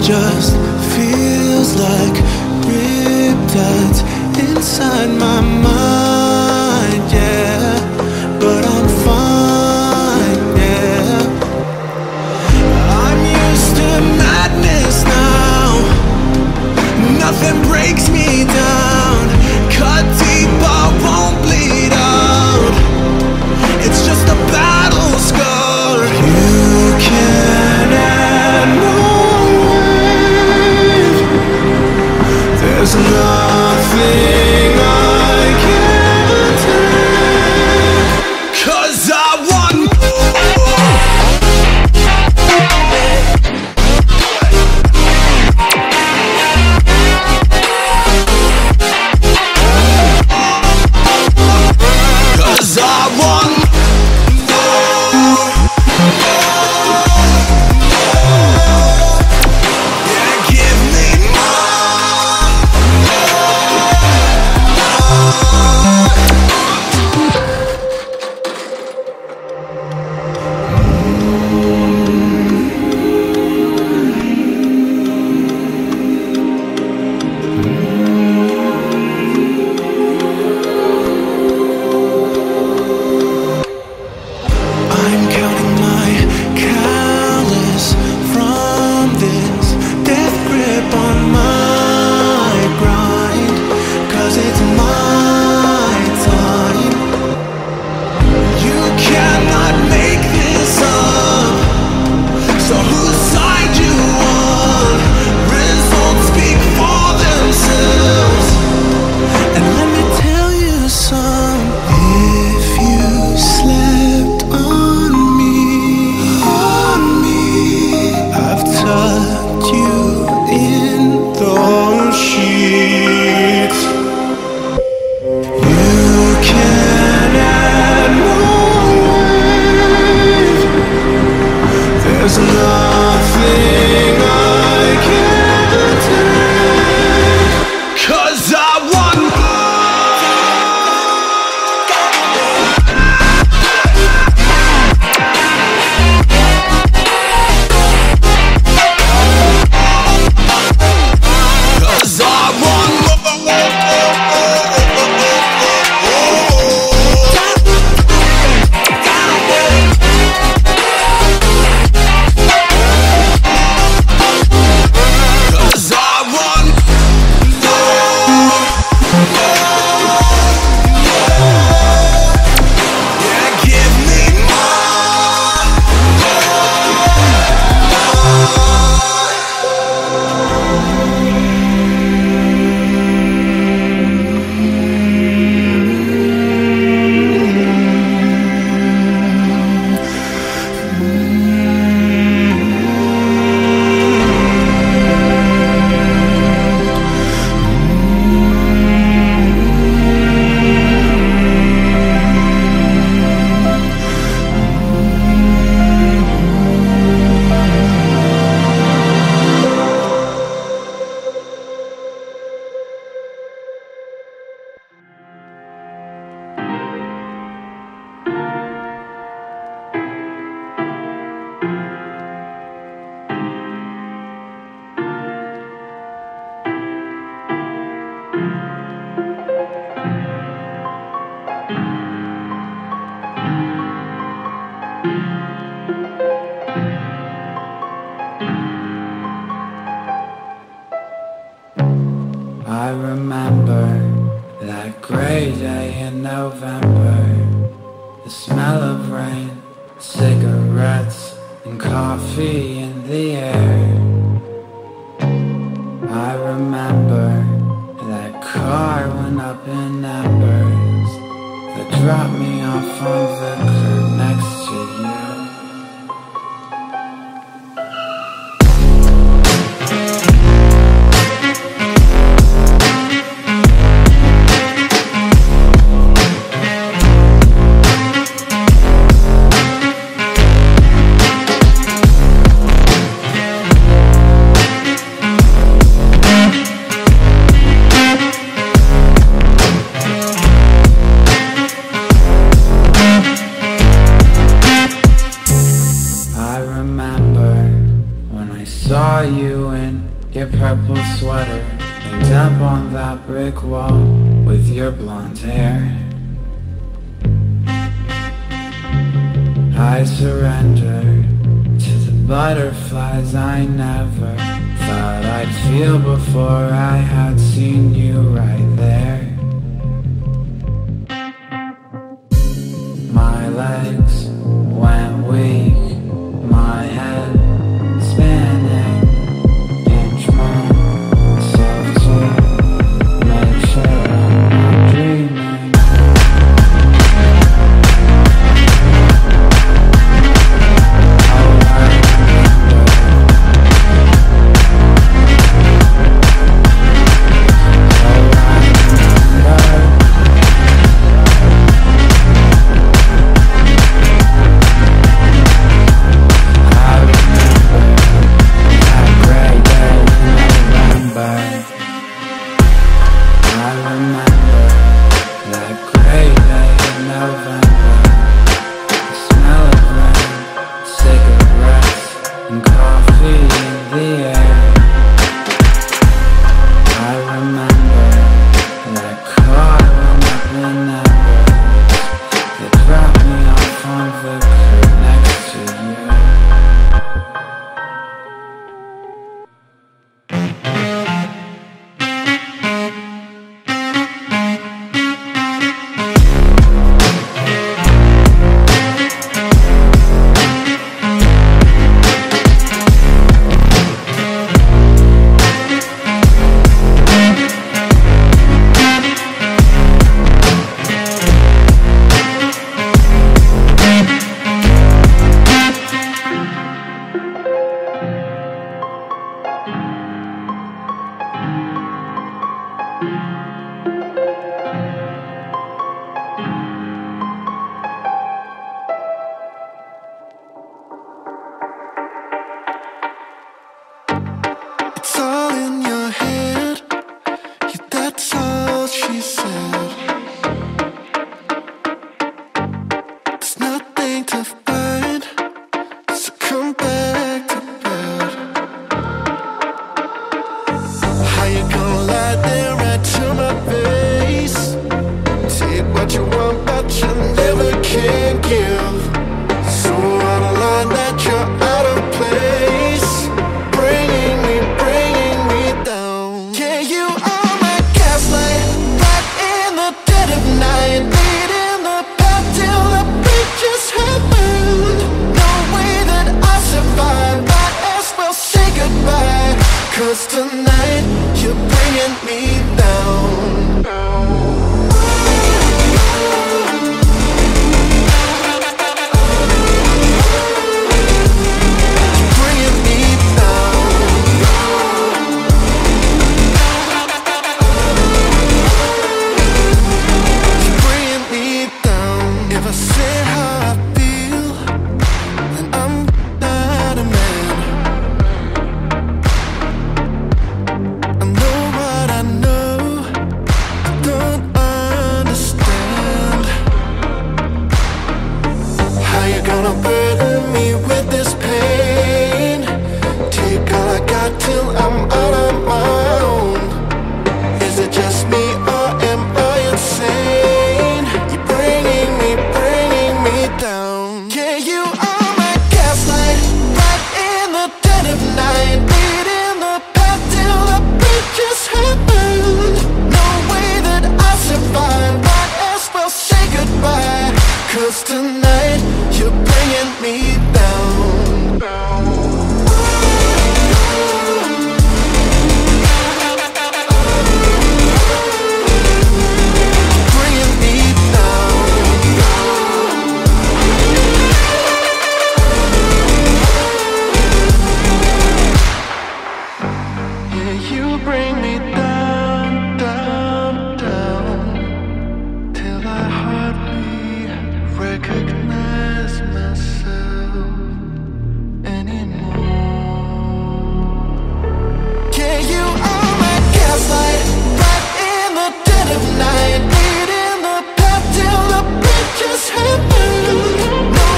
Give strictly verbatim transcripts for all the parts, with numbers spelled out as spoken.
just feels like riptides inside my mind, yeah. But I'm fine, yeah. I'm used to madness now. Nothing breaks me down. Cut deep, I won't bleed out. It's just a battle scar. You can add more weight. There's nothing I can't take, 'cause I want more. 'Cause I want I remember that gray day in November, the smell of rain, cigarettes, and coffee in the air. I remember that car went up in embers that dropped me off on the curb next to you. We'll be right back. in your purple sweater, leaned up on that brick wall with your blonde hair. I surrendered to the butterflies I never thought I'd feel before I had seen you right there. My legs went weak, my head spinning, pinch myself to make sure I'm not dreaming. Oh, I remember. Oh, I remember.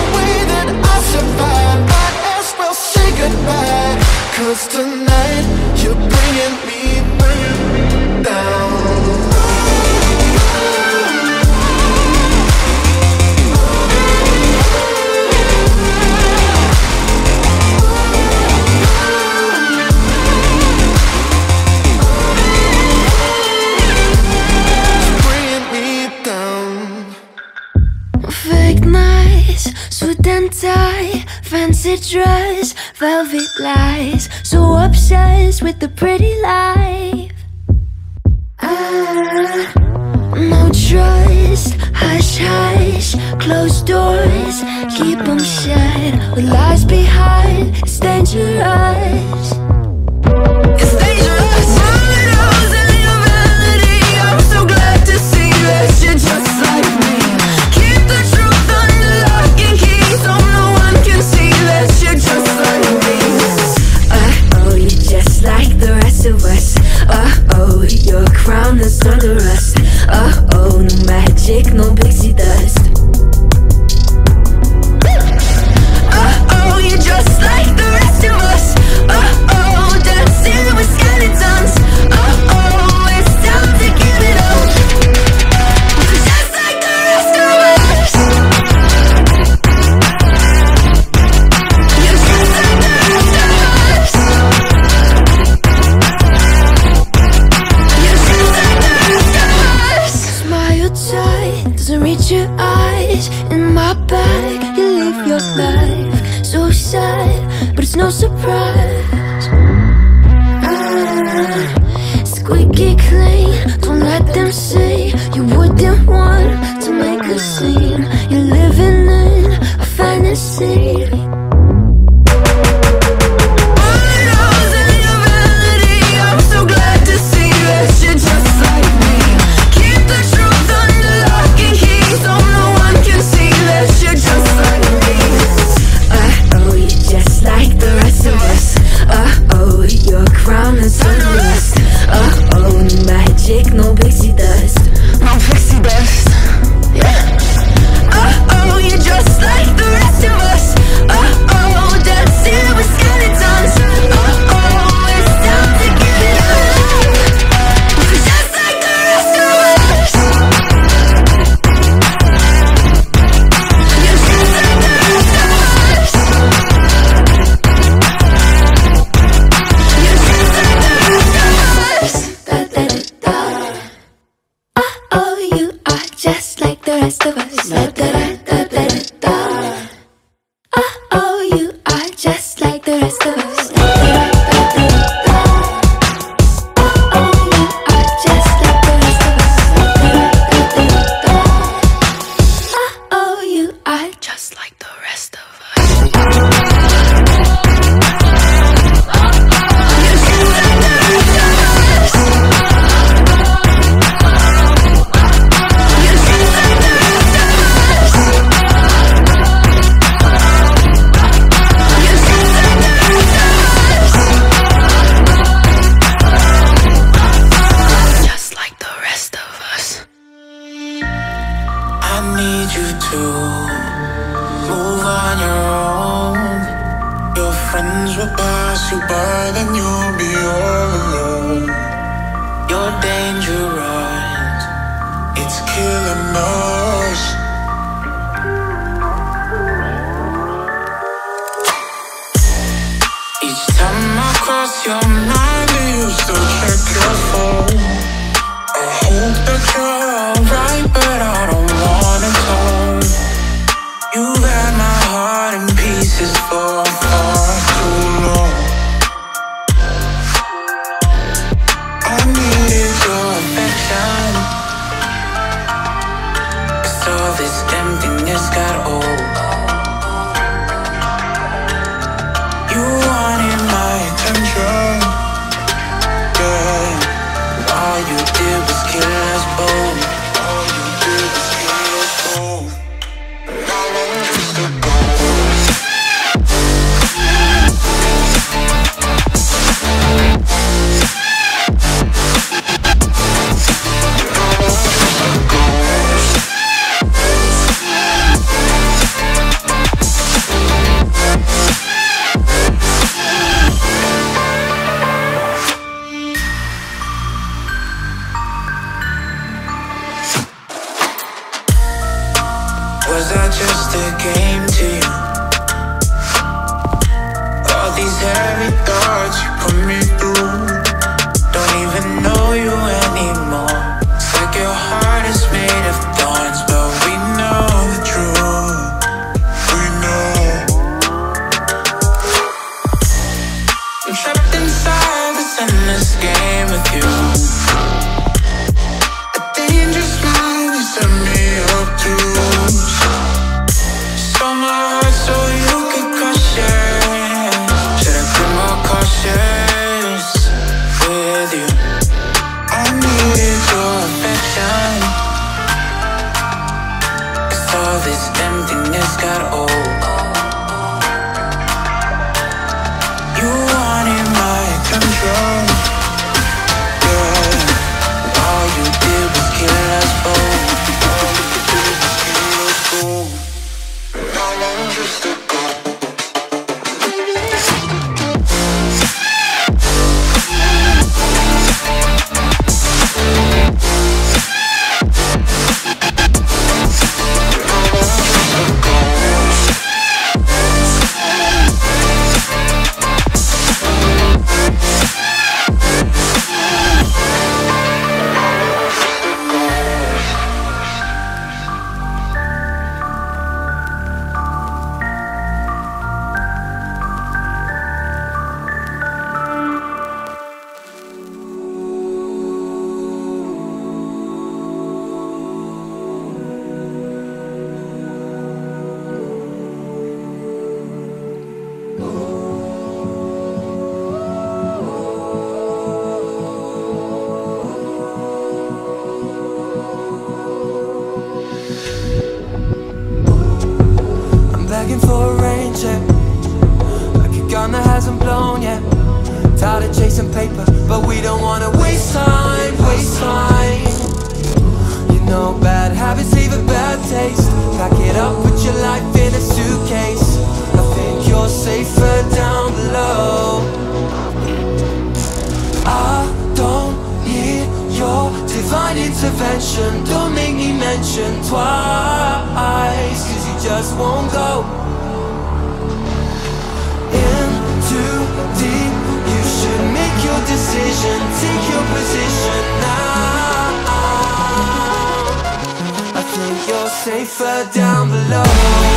Cause tonight tie, fancy dress, velvet lies, so obsessed with the pretty life. Ah, no trust, hush hush, closed doors, keep them shut, with lies behind, it's dangerous. It's dangerous. Photos in your vanity, I'm so glad to see that you're just like me. Keep the truth under lock and key, so no one can see that you're just like me. Uh-oh, you're just like the rest of us. Uh-oh, your crown is under us. Uh-oh, no magic, no pixie dust. Uh-oh, you're just like the rest of us. Uh-oh, dancing with skeletons. Uh-oh, it's time to give it up. Just like the rest of us. You're just like the rest of us. You're just like the rest of us. Smile tight, doesn't reach your eyes. In my bag, you live your life so sad, but it's no surprise. Ah, squeaky clean, don't let them see you wouldn't want to make a scene. You're living in a fantasy. Photos in your vanity, I'm so glad to see that you're just like me. Keep the truth under lock and key, so no one can see that you're just like me. Uh-oh, you're just like the rest of us. Uh-oh, your crown is under us. Uh-oh, no magic, no pixie dust. No pixie dust, yeah. Uh-oh, you're just like the rest of us. Uh-oh, dancing with skeletons. Uh-oh, it's time to give it up. You're just like the rest of us. You're just like the rest of us. You're just like the rest of us. Da, da, da, da. Uh-oh, you are just like the rest of us. Da, da, da, da, da, da. Uh-oh, you are just like the rest of us. Da, da, da, da, da. Uh-oh, you are just like the rest of us. Da, da, da, da, da. Uh-oh, you are just like the rest of us. You're just like the rest of us. You're just like the rest of us. You're just like the rest of us. Just like the rest of us. I need you to move on your own. Your friends will pass you by, then you'll be all alone. You're dangerous, it's killing us. Each time I cross your mind, you still check your phone. I hope that you're alright, but I don't wanna talk. You've had my heart in pieces for far too long. I needed your affection, 'cause all this emptiness got old. You wanted my attention, yeah. All you did was kill us both. All you did was kill us both. How long is the ghost? Was I just a game to you? All these heavy thoughts you put me through. Don't even know you anymore. It's like your heart is made of thorns, but we know the truth. We know with you. A dangerous mind you set me up to. Stole my heart so you could crush it. Should've been more cautious with you. I needed your affection, 'cause all this emptiness got old. You wanted my control, yeah. All you did was kill us both. All you did was kill us both. How long just ago? Begging for a rain check, like a gun that hasn't blown yet. Tired of chasing paper, but we don't wanna waste time, waste time. You know bad habits leave a bad taste. Pack it up, put your life in a suitcase. I think you're safer down below. I don't need your divine intervention. Don't make me mention twice, 'cause you just won't go. In too deep, you should make your decision. Take your position now. I think you're safer down below.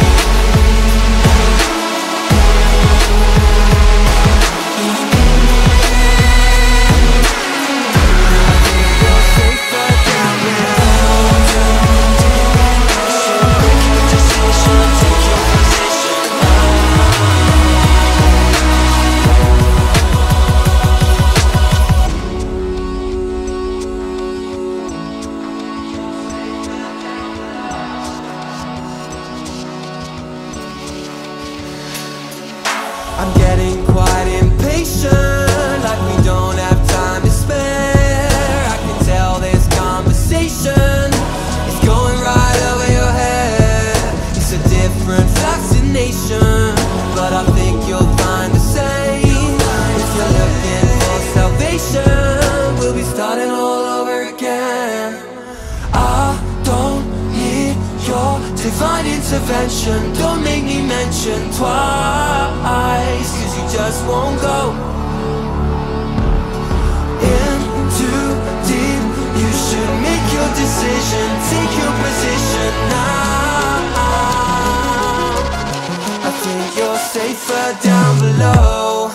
I'm getting quite impatient, like we don't have time to spare. I can tell this conversation is going right over your head. It's a different fascination, but I think you'll find the same. If you're looking for salvation, we'll be starting all over again. I don't need your divine intervention. Don't make me mention twice, 'cause you just won't go. In too deep, you should make your decision. Take your position now. I think you're safer down below.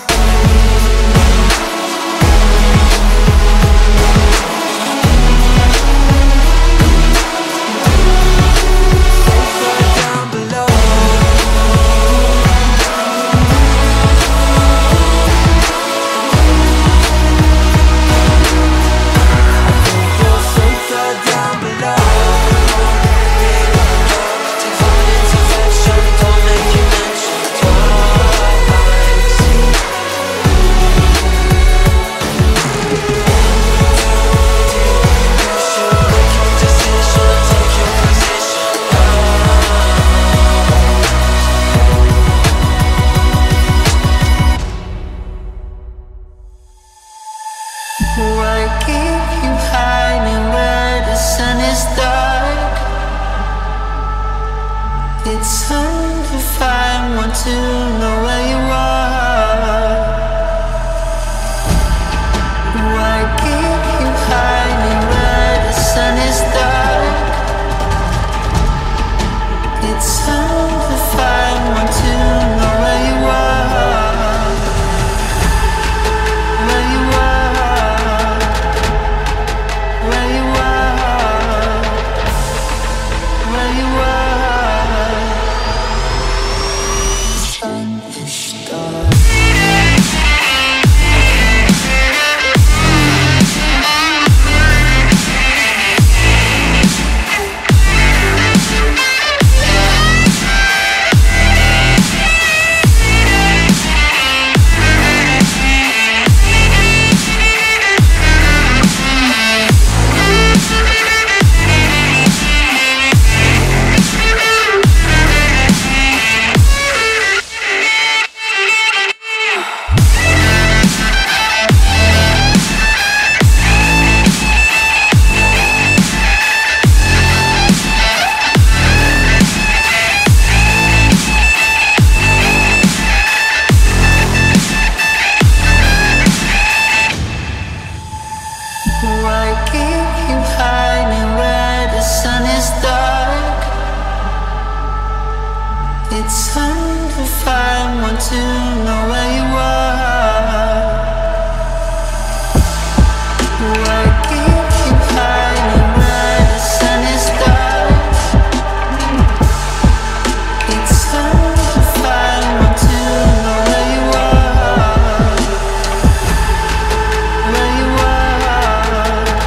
Why keep you hiding where the sun is dark? It's hard to find one to know where you are. Why keep you hiding where the sun is dark? It's hard to find one to know where you are. Where you are. Why keep you hiding where the sun is dark? It's time to find one to know where you are. Why keep you hiding where the sun is dark? It's time to find one to know where you are. Where you are.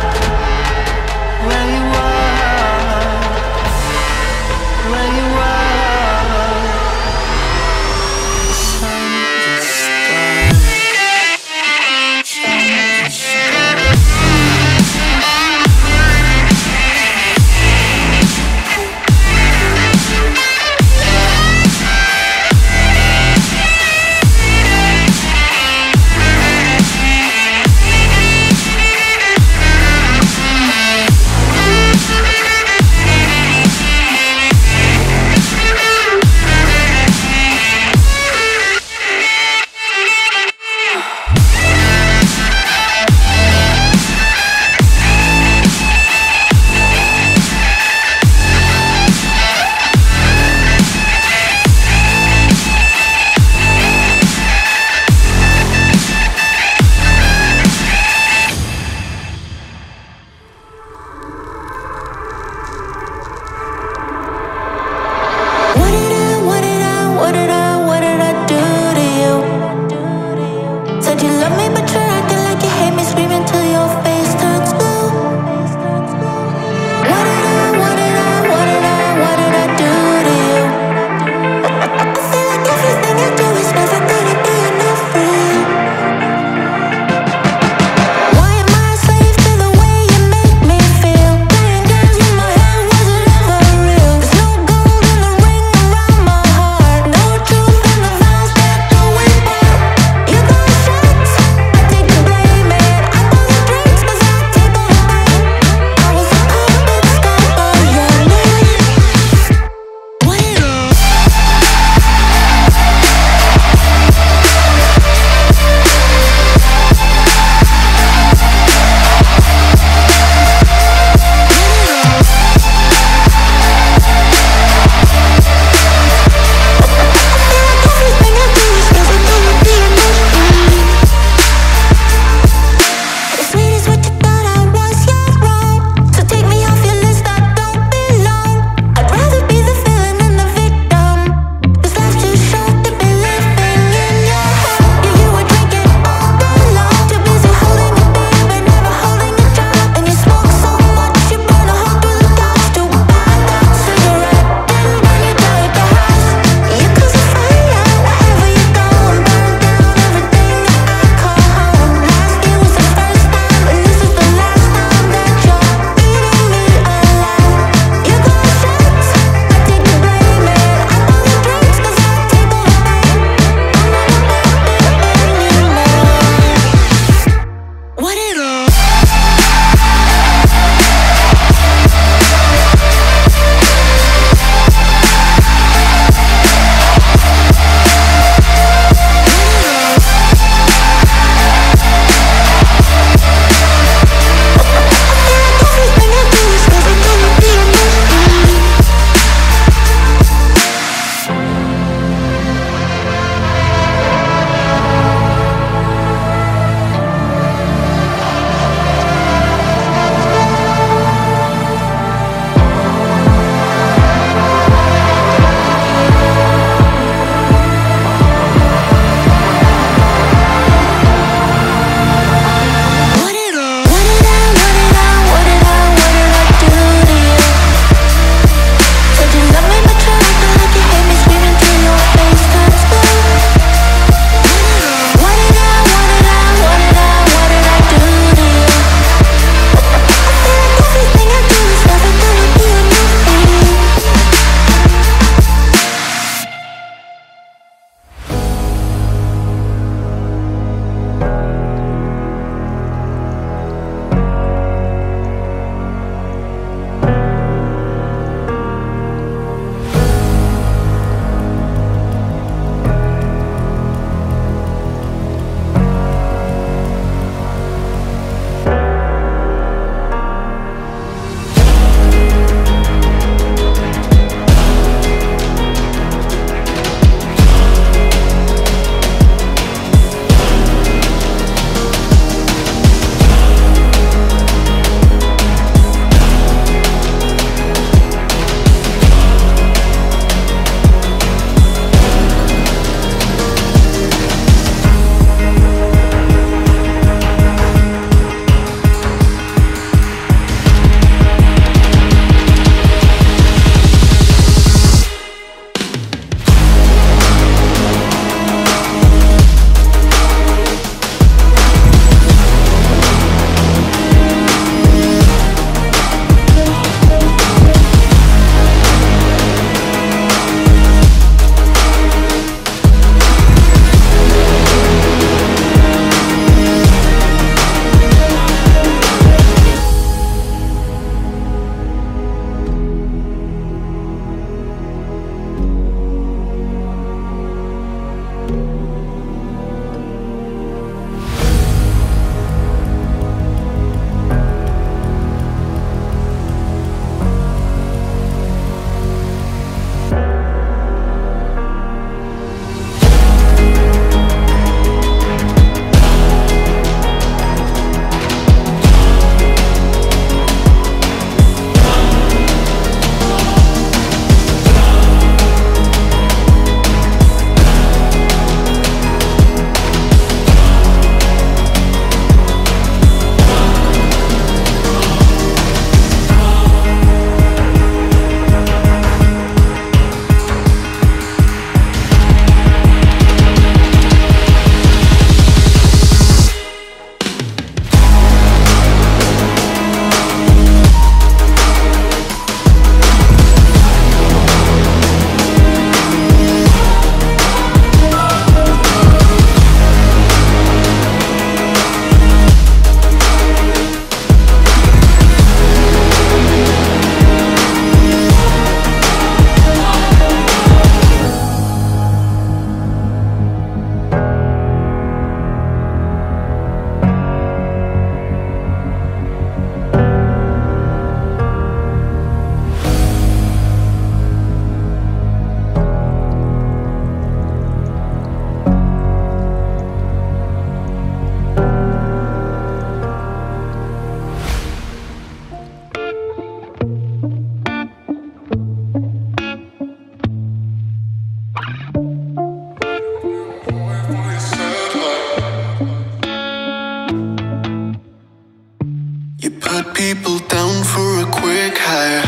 You put people down for a quick hire.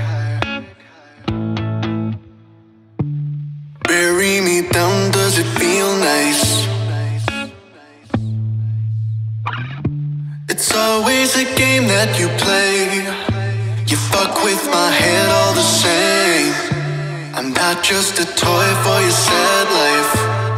Bury me down, does it feel nice? It's always a game that you play. You fuck with my head all the same. I'm not just a toy for your sad life.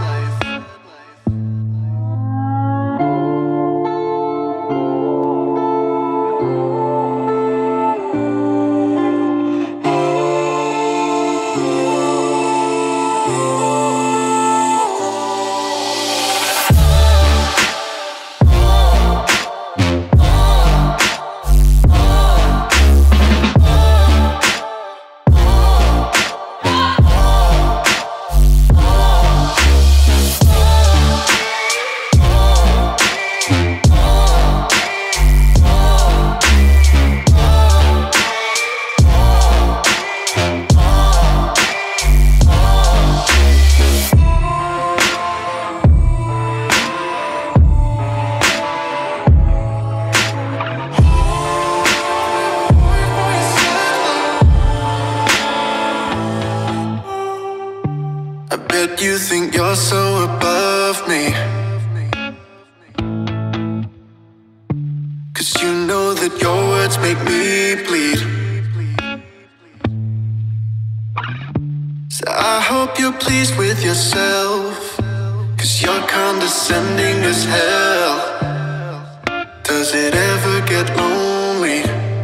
You think you're so above me, 'cause you know that your words make me bleed. So I hope you're pleased with yourself, 'cause you're condescending as hell. Does it ever get lonely?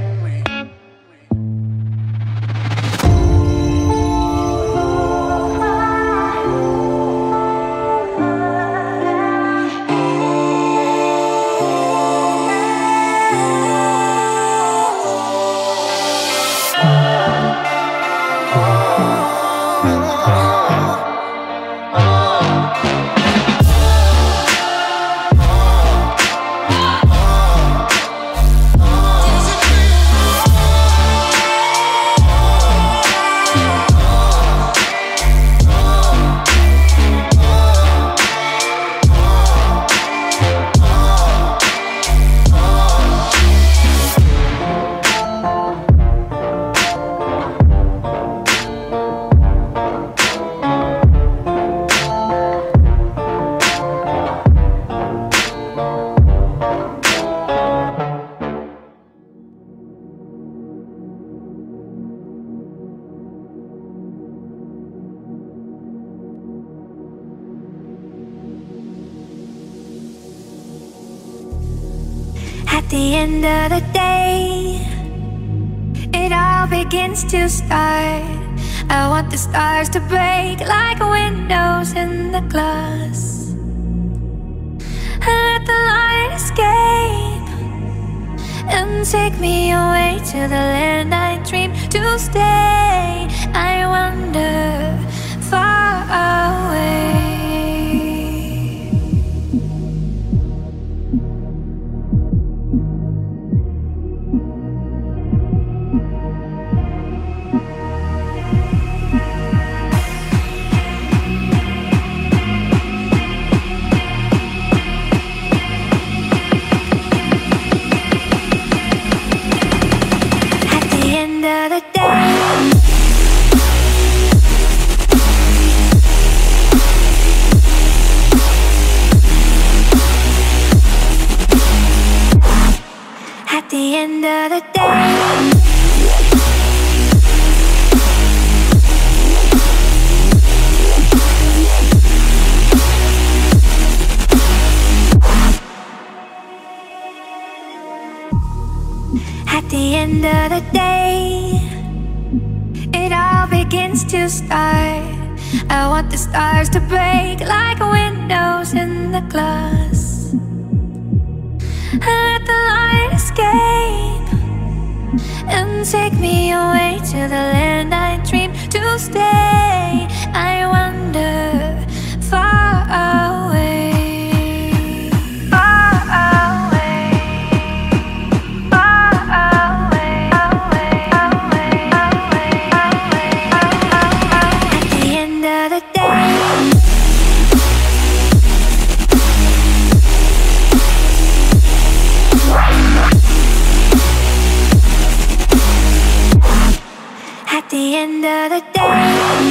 At the end of the day, it all begins to start. I want the stars to break like windows in the glass. Let the light escape and take me away to the land I dream to stay. I wander far away. At the end of the day, at the end of the day, it all begins to start. I want the stars to break like windows in the glass. Let the light escape and take me away to the land I dream to stay. I wander far away. Far away. Far away. Away, away, away, away, away. At the end of the day, end of the day.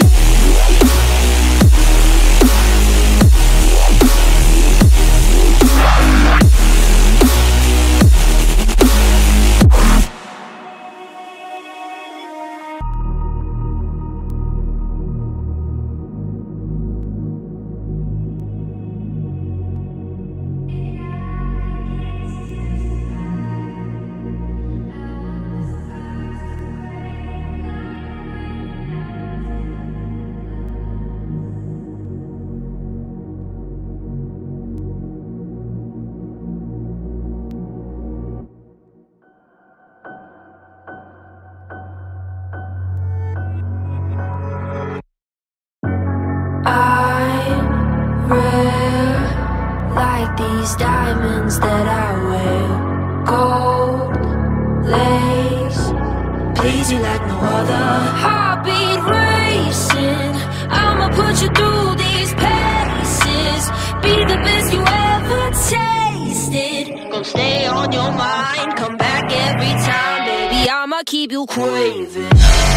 Like these diamonds that I wear, gold lace, please you like no other. Heartbeat racing, I'ma put you through these paces. Be the best you ever tasted. Gonna stay on your mind, come back every time, baby. I'ma keep you craving.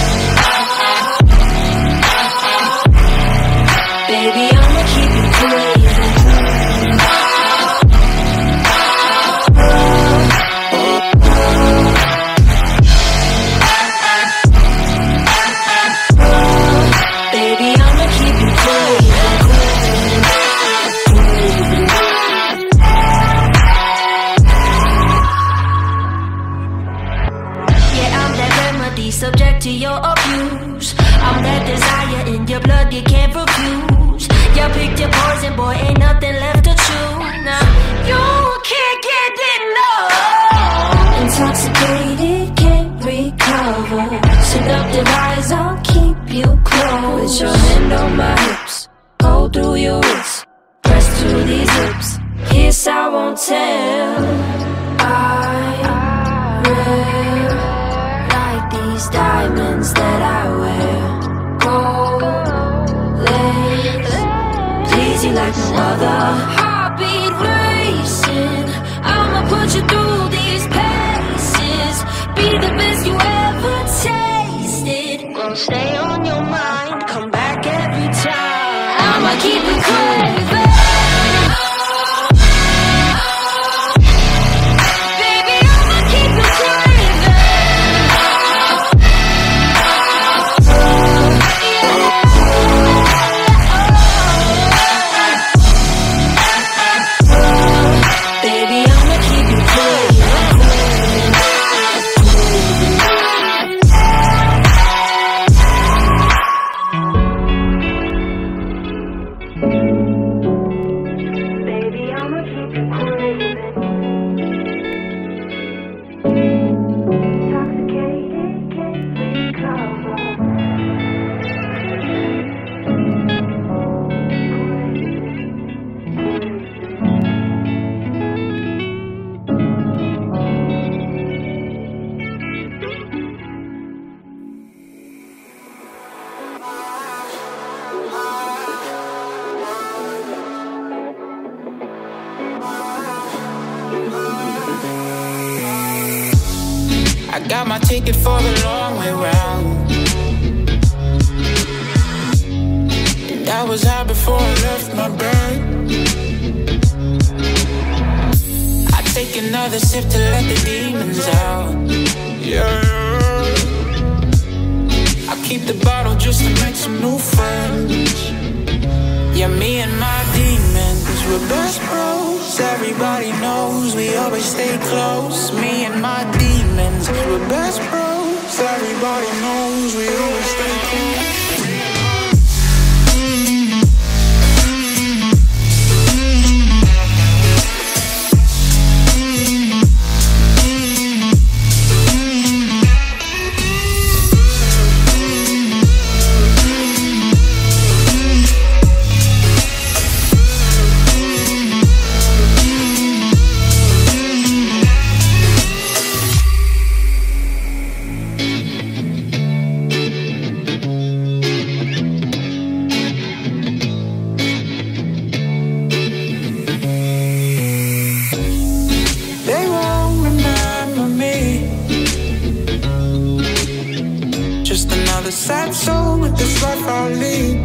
Baby, I'ma keep you craving. Baby, I'ma keep you craving. Yeah, I'm that remedy, subject to your abuse. I'm that desire in your blood you can't refuse. You picked your poison, boy, ain't nothing left to chew. Now, you can't get enough. Intoxicated, can't recover. Seductive eyes, I'll keep you close. With your hand on my hips, hold through your wrist, press through these lips, kiss I won't tell. I wear like these diamonds that I wear, gold lace, please you like no other. Heartbeat racing, I'ma put you through these paces. Be the best you ever tasted. Gonna stay on your mind, come back every time. I'ma keep you craving. Baby, I'ma keep you craving. Baby, I'ma keep you craving. Baby, I'ma keep you craving. Intoxicated, can't recover. I got my ticket for the long way round, and I was high before I left my bed. I take another sip to let the demons out. Yeah, I keep the bottle just to make some new friends. Yeah, me and my demons, we're best bros. Everybody knows we always stay close. Me and my demons, we're best bros. Everybody knows we always stay close. sad soul with this life I lead.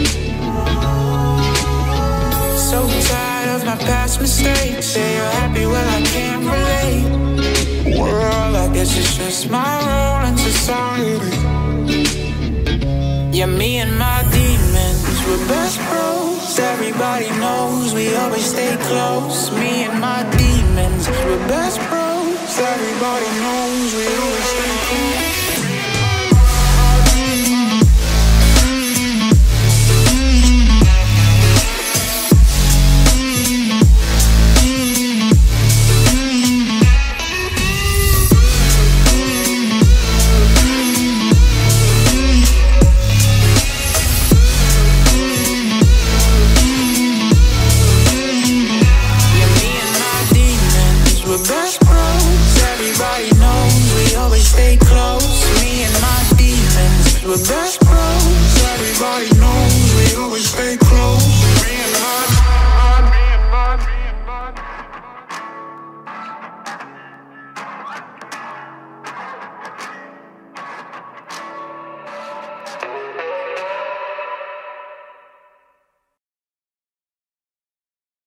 So tired of my past mistakes. Say you're happy, well I can't relate. Well, I guess it's just my role in society. Yeah, me and my demons, we're best bros. Everybody knows we always stay close. Me and my demons, we're best bros. Everybody knows we always stay close.